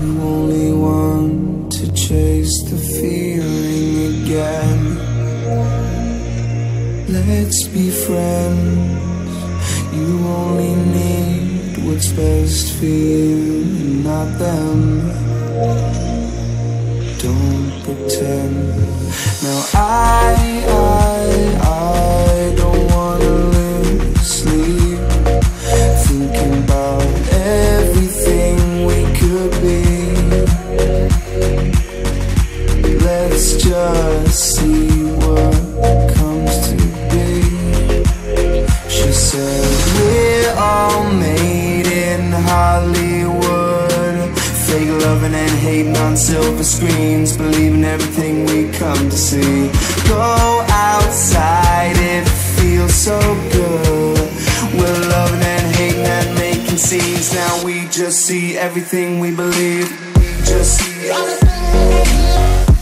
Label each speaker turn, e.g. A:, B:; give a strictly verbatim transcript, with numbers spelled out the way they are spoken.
A: You only want to chase the feeling again. Let's be friends. You only need what's best for you, not them. Don't pretend. Now I, I, I don't wanna lose sleep, thinking about everything we could be. Let's just see what comes to be. She said we're all made in Hollywood, fake loving and hating on silver screens, believing everything we come to see. Go outside, it feels so good. We're loving and hating and making scenes. Now we just see everything we believe. We just see everything.